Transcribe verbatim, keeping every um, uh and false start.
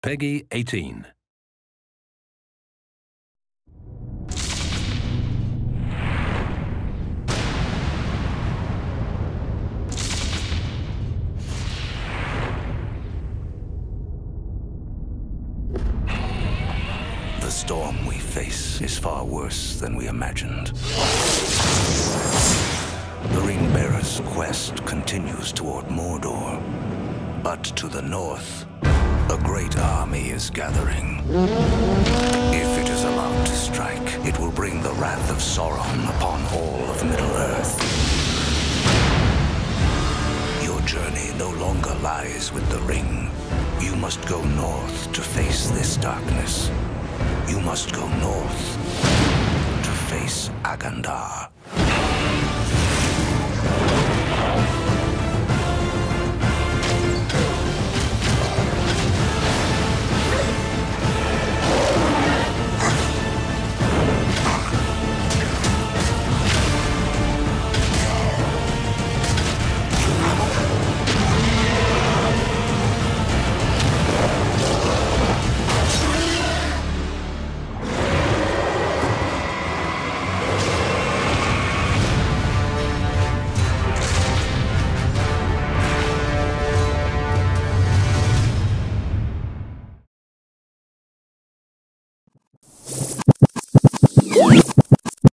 Peggy eighteen. The storm we face is far worse than we imagined. The Ring-Bearer's quest continues toward Mordor, but to the north, a great army is gathering. If it is allowed to strike, it will bring the wrath of Sauron upon all of Middle-earth. Your journey no longer lies with the ring. You must go north to face this darkness. You must go north to face Agandar.